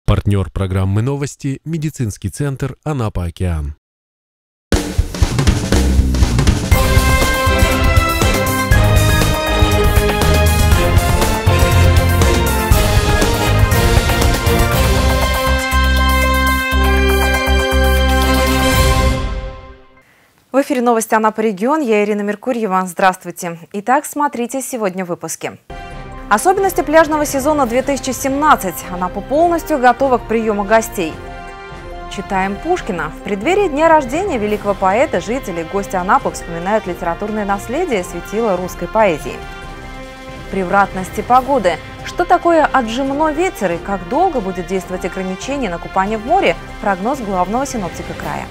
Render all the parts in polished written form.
Партнер программы «Новости» – медицинский центр «Анапа-Океан». В эфире новости Анапа регион. Я Ирина Меркурьева. Здравствуйте. Итак, смотрите сегодня в выпуске. Особенности пляжного сезона 2017. Анапа полностью готова к приему гостей. Читаем Пушкина. В преддверии дня рождения великого поэта жители и гости Анапы вспоминают литературное наследие светила русской поэзии. Превратности погоды. Что такое отжимной ветер и как долго будет действовать ограничение на купание в море? Прогноз главного синоптика края.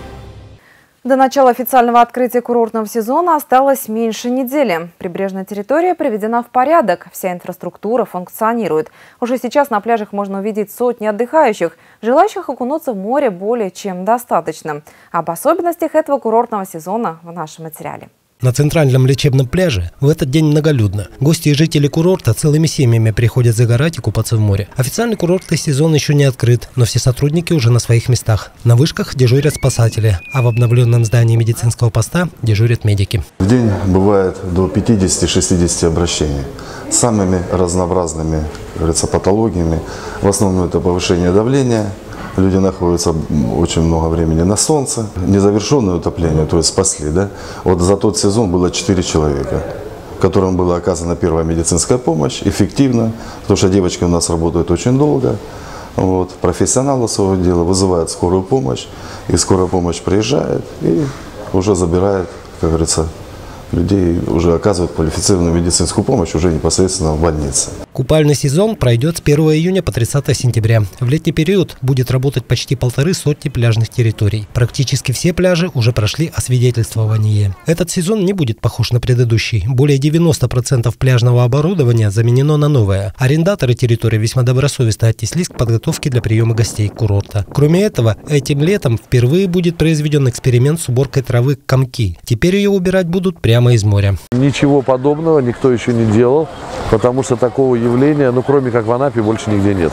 До начала официального открытия курортного сезона осталось меньше недели. Прибрежная территория приведена в порядок, вся инфраструктура функционирует. Уже сейчас на пляжах можно увидеть сотни отдыхающих. Желающих окунуться в море более чем достаточно. Об особенностях этого курортного сезона в нашем материале. На центральном лечебном пляже в этот день многолюдно. Гости и жители курорта целыми семьями приходят загорать и купаться в море. Официальный курортный сезон еще не открыт, но все сотрудники уже на своих местах. На вышках дежурят спасатели, а в обновленном здании медицинского поста дежурят медики. В день бывает до 50-60 обращений с самыми разнообразными, как говорится, патологиями. В основном это повышение давления. Люди находятся очень много времени на солнце. Незавершенное утопление, то есть спасли, да? Вот за тот сезон было 4 человека, которым была оказана первая медицинская помощь, эффективно, потому что девочки у нас работают очень долго. Вот, профессионалы своего дела вызывают скорую помощь, и скорая помощь приезжает и уже забирает, как говорится, людей, уже оказывают квалифицированную медицинскую помощь уже непосредственно в больнице. Купальный сезон пройдет с 1 июня по 30 сентября. В летний период будет работать почти 150 пляжных территорий. Практически все пляжи уже прошли освидетельствование. Этот сезон не будет похож на предыдущий. Более 90% пляжного оборудования заменено на новое. Арендаторы территории весьма добросовестно отнеслись к подготовке для приема гостей курорта. Кроме этого, этим летом впервые будет произведен эксперимент с уборкой травы камки. Теперь ее убирать будут прямо из моря. Ничего подобного никто еще не делал, потому что такого явления, кроме как в Анапе, больше нигде нет.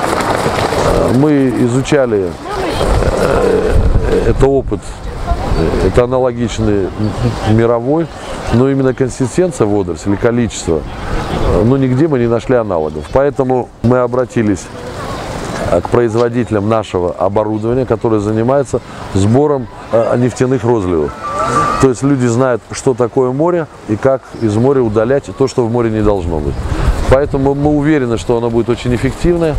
Мы изучали это опыт, это аналогичный мировой, но именно консистенция водорослей, количество, нигде мы не нашли аналогов. Поэтому мы обратились к производителям нашего оборудования, которое занимается сбором нефтяных розливов. То есть люди знают, что такое море и как из моря удалять то, что в море не должно быть. Поэтому мы уверены, что оно будет очень эффективное.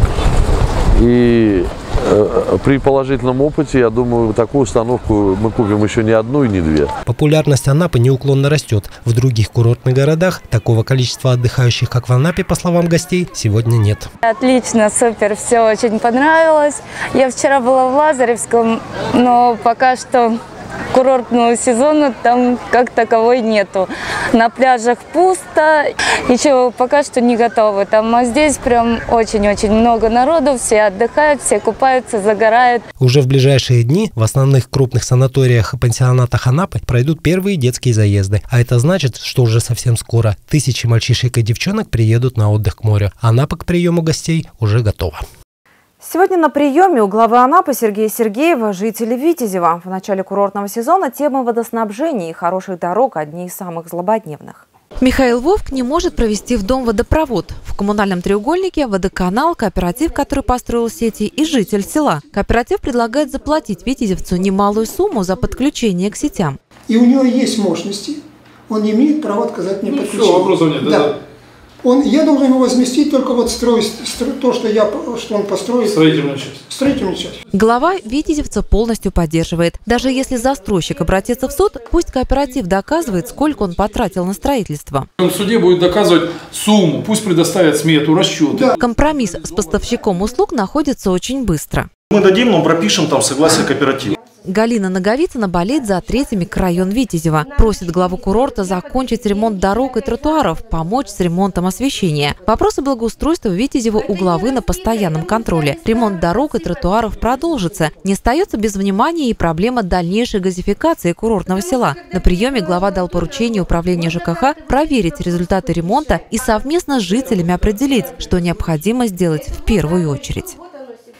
И при положительном опыте, я думаю, такую установку мы купим еще не одну и не две. Популярность Анапы неуклонно растет. В других курортных городах такого количества отдыхающих, как в Анапе, по словам гостей, сегодня нет. Отлично, супер, все очень понравилось. Я вчера была в Лазаревском, но пока что курортного сезона там как таковой нету. На пляжах пусто, еще пока что не готовы. А здесь прям очень-очень много народу, все отдыхают, все купаются, загорают. Уже в ближайшие дни в основных крупных санаториях и пансионатах Анапы пройдут первые детские заезды. А это значит, что уже совсем скоро тысячи мальчишек и девчонок приедут на отдых к морю. Анапа к приему гостей уже готова. Сегодня на приеме у главы Анапы Сергея Сергеева жители Витязева. В начале курортного сезона темы водоснабжения и хороших дорог одни из самых злободневных. Михаил Вовк не может провести в дом водопровод. В коммунальном треугольнике водоканал, кооператив, который построил сети, и житель села. Кооператив предлагает заплатить витязевцу немалую сумму за подключение к сетям. И у него есть мощности, он не имеет права отказать мне подключение. Все, вопросов нет. Да. Я должен его возместить только строить то, что он построит. Строительную часть. Строительную часть. Глава витязевца полностью поддерживает. Даже если застройщик обратится в суд, пусть кооператив доказывает, сколько он потратил на строительство. Он в суде будет доказывать сумму, пусть предоставят смету, расчеты. Да. Компромисс с поставщиком услуг находится очень быстро. Мы дадим, но пропишем там согласие кооператива. Галина Наговицына болеет за третий микрорайон Витязева. Просит главу курорта закончить ремонт дорог и тротуаров, помочь с ремонтом освещения. Вопросы благоустройства Витязева у главы на постоянном контроле. Ремонт дорог и тротуаров продолжится. Не остается без внимания и проблема дальнейшей газификации курортного села. На приеме глава дал поручение управлению ЖКХ проверить результаты ремонта и совместно с жителями определить, что необходимо сделать в первую очередь.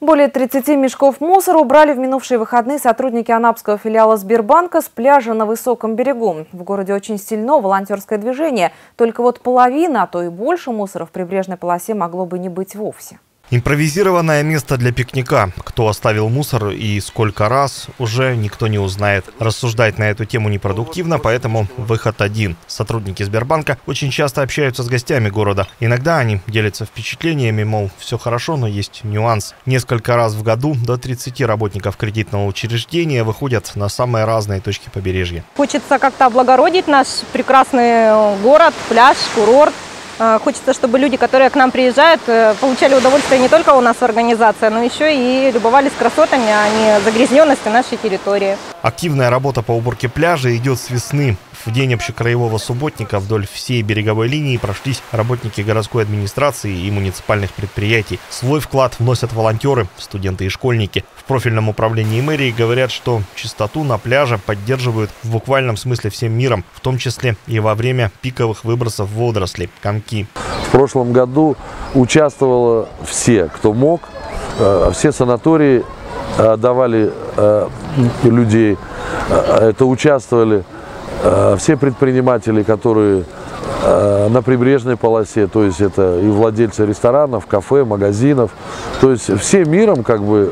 Более 30 мешков мусора убрали в минувшие выходные сотрудники анапского филиала Сбербанка с пляжа на Высоком берегу. В городе очень сильно волонтерское движение. Только вот половина, а то и больше мусора в прибрежной полосе могло бы не быть вовсе. Импровизированное место для пикника. Кто оставил мусор и сколько раз, уже никто не узнает. Рассуждать на эту тему непродуктивно, поэтому выход один. Сотрудники Сбербанка очень часто общаются с гостями города. Иногда они делятся впечатлениями, мол, все хорошо, но есть нюанс. Несколько раз в году до 30 работников кредитного учреждения выходят на самые разные точки побережья. Хочется как-то облагородить наш прекрасный город, пляж, курорт. Хочется, чтобы люди, которые к нам приезжают, получали удовольствие не только у нас в организации, но еще и любовались красотами, а не загрязненностью нашей территории. Активная работа по уборке пляжа идет с весны. В день общекраевого субботника вдоль всей береговой линии прошлись работники городской администрации и муниципальных предприятий. Свой вклад вносят волонтеры, студенты и школьники. В профильном управлении мэрии говорят, что чистоту на пляже поддерживают в буквальном смысле всем миром, в том числе и во время пиковых выбросов водорослей, комки. В прошлом году участвовало все, кто мог. Все санатории давали людей. Это участвовали все предприниматели, которые на прибрежной полосе, то есть это и владельцы ресторанов, кафе, магазинов, то есть всем миром как бы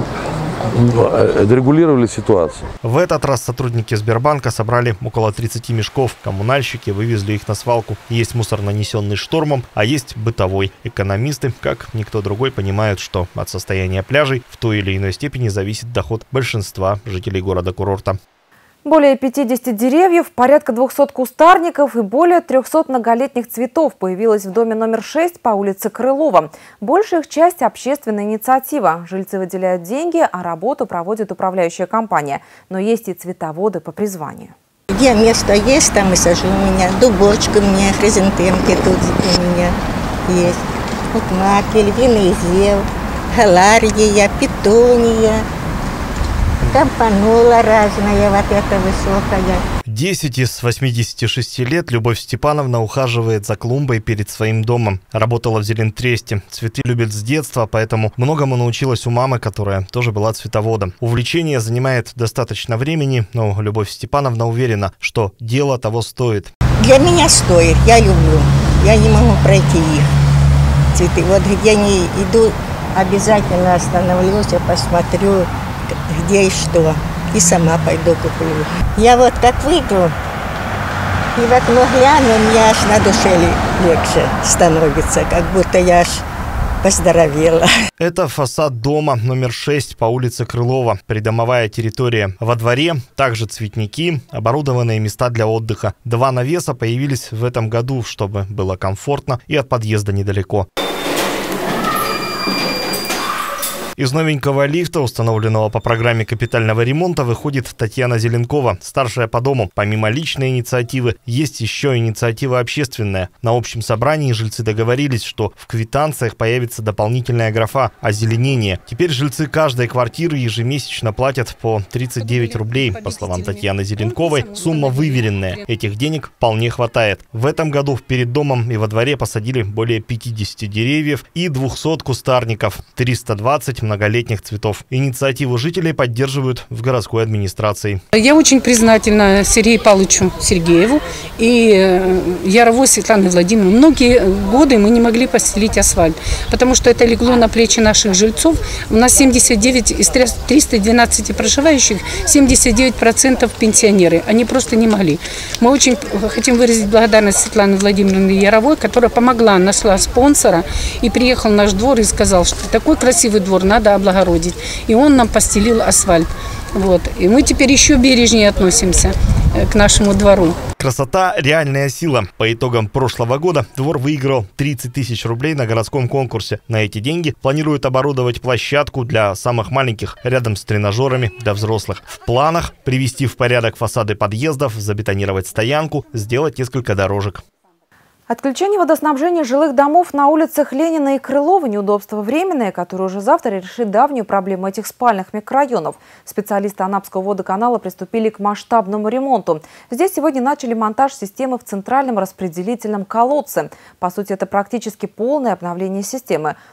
регулировали ситуацию. В этот раз сотрудники Сбербанка собрали около 30 мешков. Коммунальщики вывезли их на свалку. Есть мусор, нанесенный штормом, а есть бытовой. Экономисты, как никто другой, понимают, что от состояния пляжей в той или иной степени зависит доход большинства жителей города-курорта. Более 50 деревьев, порядка 200 кустарников и более 300 многолетних цветов появилось в доме номер 6 по улице Крылова. Большая их часть – общественная инициатива. Жильцы выделяют деньги, а работу проводит управляющая компания. Но есть и цветоводы по призванию. Где место есть, там и сажу у меня. Дубочка у меня, хризантемки тут у меня есть. Вот маки, львиный зев, галария, петуния. Кампанула разная, вот эта высокая. 10 из 86 лет Любовь Степановна ухаживает за клумбой перед своим домом. Работала в Зелентресте. Цветы любит с детства, поэтому многому научилась у мамы, которая тоже была цветоводом. Увлечение занимает достаточно времени, но Любовь Степановна уверена, что дело того стоит. Для меня стоит, я люблю. Я не могу пройти их цветы. Вот где они иду, обязательно остановлюсь и посмотрю, где и что, и сама пойду куплю. Я вот как выйду, и в окно гляну, мне аж на душе легче становится, как будто я аж поздоровела. Это фасад дома номер 6 по улице Крылова. Придомовая территория. Во дворе также цветники, оборудованные места для отдыха. 2 навеса появились в этом году, чтобы было комфортно и от подъезда недалеко. Из новенького лифта, установленного по программе капитального ремонта, выходит Татьяна Зеленкова, старшая по дому. Помимо личной инициативы, есть еще инициатива общественная. На общем собрании жильцы договорились, что в квитанциях появится дополнительная графа «Озеленение». Теперь жильцы каждой квартиры ежемесячно платят по 39 рублей. По словам Татьяны Зеленковой, сумма выверенная. Этих денег вполне хватает. В этом году перед домом и во дворе посадили более 50 деревьев и 200 кустарников, 320 многолетних цветов. Инициативу жителей поддерживают в городской администрации. Я очень признательна Сергею Павловичу Сергееву и Яровой Светлане Владимировне. Многие годы мы не могли постелить асфальт, потому что это легло на плечи наших жильцов. У нас 79 из 312 проживающих, 79% пенсионеры. Они просто не могли. Мы очень хотим выразить благодарность Светлане Владимировне Яровой, которая помогла, нашла спонсора и приехал в наш двор и сказал, что такой красивый двор надо облагородить. И он нам постелил асфальт. Вот. И мы теперь еще бережнее относимся к нашему двору. Красота – реальная сила. По итогам прошлого года двор выиграл 30 тысяч рублей на городском конкурсе. На эти деньги планируют оборудовать площадку для самых маленьких рядом с тренажерами для взрослых. В планах привести в порядок фасады подъездов, забетонировать стоянку, сделать несколько дорожек. Отключение водоснабжения жилых домов на улицах Ленина и Крылова – неудобство временное, которое уже завтра решит давнюю проблему этих спальных микрорайонов. Специалисты Анапского водоканала приступили к масштабному ремонту. Здесь сегодня начали монтаж системы в центральном распределительном колодце. По сути, это практически полное обновление системы.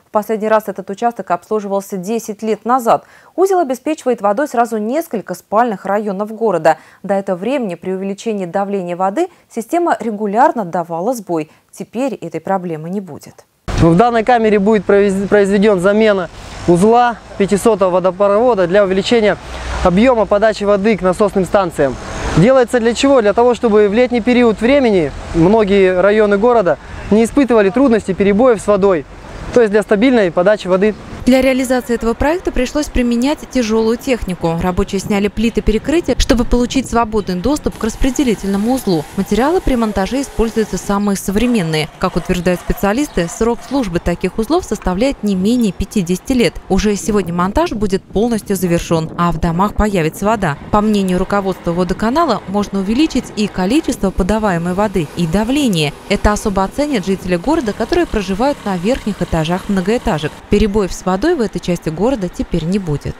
В последний раз этот участок обслуживался 10 лет назад. Узел обеспечивает водой сразу несколько спальных районов города. До этого времени при увеличении давления воды система регулярно давала сбой. Теперь этой проблемы не будет. В данной камере будет произведена замена узла 500-го водопровода для увеличения объема подачи воды к насосным станциям. Делается для чего? Для того, чтобы в летний период времени многие районы города не испытывали трудностей перебоев с водой, то есть для стабильной подачи воды. Для реализации этого проекта пришлось применять тяжелую технику. Рабочие сняли плиты перекрытия, чтобы получить свободный доступ к распределительному узлу. Материалы при монтаже используются самые современные. Как утверждают специалисты, срок службы таких узлов составляет не менее 50 лет. Уже сегодня монтаж будет полностью завершен, а в домах появится вода. По мнению руководства водоканала, можно увеличить и количество подаваемой воды, и давление. Это особо оценят жители города, которые проживают на верхних этажах многоэтажек. Перебоев с водой в этой части города теперь не будет.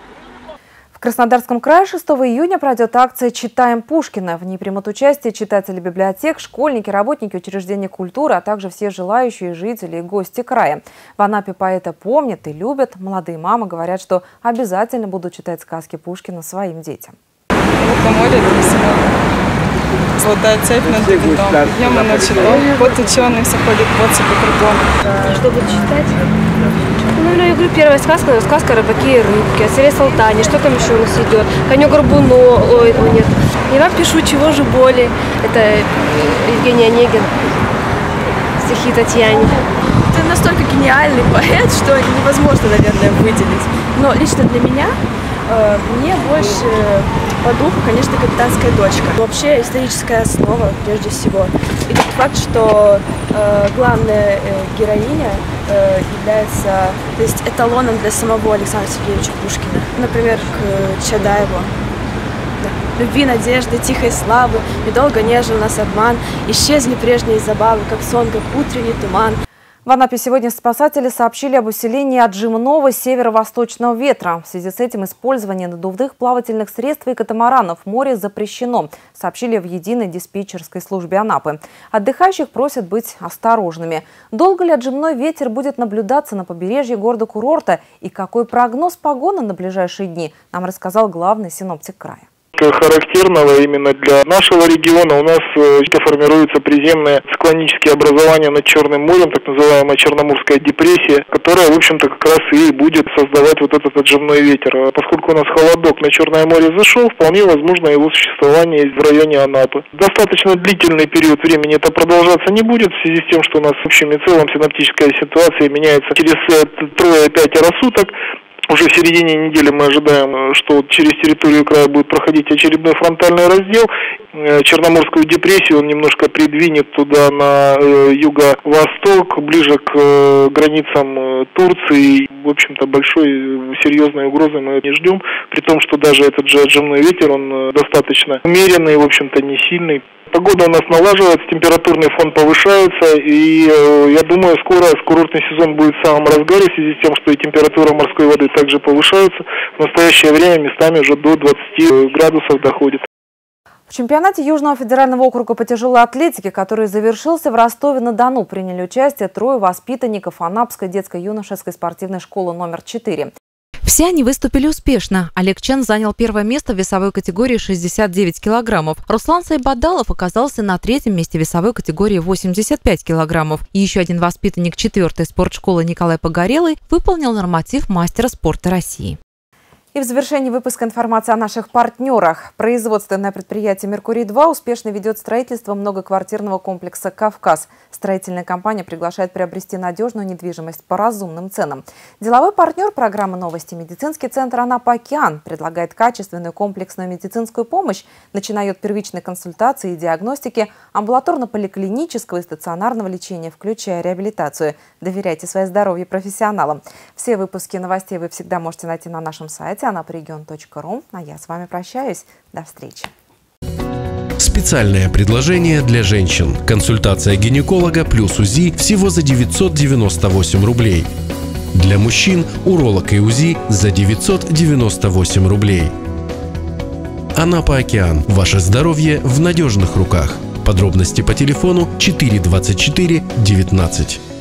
В Краснодарском крае 6 июня пройдет акция «Читаем Пушкина». В ней примут участие читатели библиотек, школьники, работники учреждений культуры, а также все желающие жители и гости края. В Анапе поэта помнят и любят. Молодые мамы говорят, что обязательно будут читать сказки Пушкина своим детям. По морю «Золотая цепь над бегутом», «Днем и ночью», «Кот ученый, все ходит по цепи кругом». Что буду читать? Ну, я говорю, первая сказка, сказка «Рыбаки и рыбки», о царе Салтане, что там еще у нас идет, коню-горбуну, ой, нет. Я вам пишу «Чего же боли», это Евгений Онегин, стихи Татьяне. Ты настолько гениальный поэт, что невозможно, наверное, выделить. Но лично для меня мне больше по духу, конечно, «Капитанская дочка». Вообще историческая основа, прежде всего. И тот факт, что главная героиня является, то есть, эталоном для самого Александра Сергеевича Пушкина. Например, к Чадаеву. Да. Любви, надежды, тихой славы, и долго нежил нас обман, исчезли прежние забавы, как сон, как утренний туман. В Анапе сегодня спасатели сообщили об усилении отжимного северо-восточного ветра. В связи с этим использование надувных плавательных средств и катамаранов в море запрещено, сообщили в единой диспетчерской службе Анапы. Отдыхающих просят быть осторожными. Долго ли отжимной ветер будет наблюдаться на побережье города-курорта и какой прогноз погоды на ближайшие дни, нам рассказал главный синоптик края. Характерного именно для нашего региона у нас формируются приземные циклонические образования над Черным морем, так называемая Черноморская депрессия, которая, в общем-то, как раз и будет создавать вот этот отжимной ветер. Поскольку у нас холодок на Черное море зашел, вполне возможно его существование в районе Анапы. Достаточно длительный период времени это продолжаться не будет, в связи с тем, что у нас в общем и целом синоптическая ситуация меняется через 3-5 суток. Уже в середине недели мы ожидаем, что через территорию края будет проходить очередной фронтальный раздел. Черноморскую депрессию он немножко придвинет туда на юго-восток, ближе к границам Турции. В общем-то, большой серьезной угрозы мы не ждем, при том, что даже этот же отжимной ветер, он достаточно умеренный, в общем-то, не сильный. Погода у нас налаживается, температурный фон повышается, и я думаю, скоро курортный сезон будет в самом разгаре, в связи с тем, что и температура морской воды также повышается. В настоящее время местами уже до 20 градусов доходит. В чемпионате Южного федерального округа по тяжелой атлетике, который завершился в Ростове-на-Дону, приняли участие 3 воспитанников Анапской детско-юношеской спортивной школы номер 4. Все они выступили успешно. Олег Чен занял первое место в весовой категории 69 килограммов. Руслан Сайбадалов оказался на 3-м месте в весовой категории 85 килограммов. И еще один воспитанник 4-й спортшколы Николай Погорелый выполнил норматив мастера спорта России. И в завершении выпуска информация о наших партнерах. Производственное предприятие «Меркурий-2» успешно ведет строительство многоквартирного комплекса «Кавказ». Строительная компания приглашает приобрести надежную недвижимость по разумным ценам. Деловой партнер программы «Новости» медицинский центр «Анапа Океан» предлагает качественную комплексную медицинскую помощь, начиная от первичной консультации и диагностики, амбулаторно-поликлинического и стационарного лечения, включая реабилитацию. Доверяйте свое здоровье профессионалам. Все выпуски новостей вы всегда можете найти на нашем сайте anaparegion.ru. А я с вами прощаюсь. До встречи. Специальное предложение для женщин. Консультация гинеколога плюс УЗИ всего за 998 рублей. Для мужчин уролог и УЗИ за 998 рублей. Анапа Океан. Ваше здоровье в надежных руках. Подробности по телефону 4 24 19.